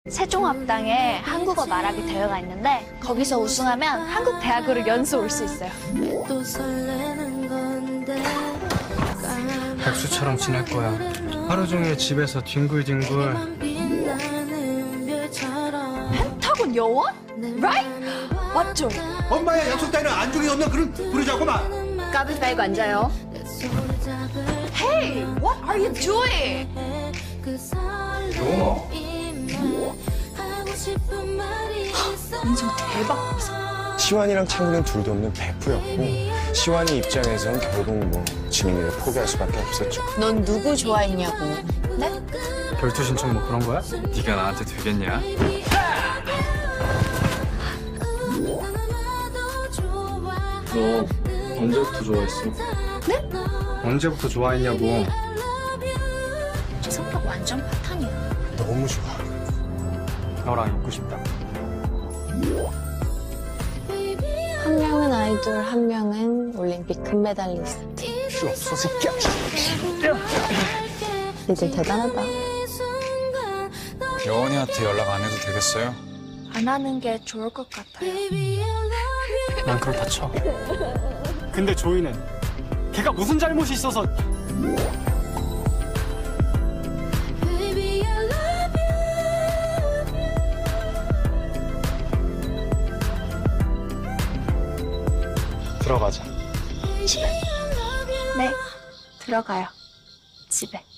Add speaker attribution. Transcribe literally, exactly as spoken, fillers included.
Speaker 1: 세종합당에 한국어 말하기 대회가 있는데 거기서 우승하면 한국 대학으로 연수 올 수 있어요.
Speaker 2: 백수처럼 지낼 거야. 하루 종일 집에서 뒹굴뒹굴.
Speaker 1: 펜타곤 여원? Right? 맞죠?
Speaker 3: 엄마의 약속 따위는 안중에 없는 그런 부르자고만.
Speaker 1: 까비 빼고 앉아요. Hey, what are you doing?
Speaker 2: 영어.
Speaker 1: 인성 대박.
Speaker 4: 시완이랑 창구는 둘도 없는 베프였고 시완이 입장에선 결국 뭐 지민이를 포기할 수밖에 없었죠.
Speaker 5: 넌 누구 좋아했냐고.
Speaker 1: 네?
Speaker 2: 결투 신청 뭐 그런 거야?
Speaker 6: 네가 나한테 되겠냐?
Speaker 2: 너 언제부터 좋아했어?
Speaker 1: 네?
Speaker 2: 언제부터 좋아했냐고.
Speaker 1: 저 성격 완전 파탄이야.
Speaker 4: 너무 좋아.
Speaker 2: 너랑 있고 싶다.
Speaker 5: 한 명은 아이돌, 한 명은 올림픽 금메달리스트.
Speaker 4: 필요 없어, 새끼야.
Speaker 5: 니들 대단하다.
Speaker 6: 여원이한테 연락 안 해도 되겠어요?
Speaker 1: 안 하는 게 좋을 것 같아요.
Speaker 2: 난 그렇다 쳐. 근데 조이는 걔가 무슨 잘못이 있어서. 들어가자. 집에.
Speaker 1: 네, 들어가요. 집에.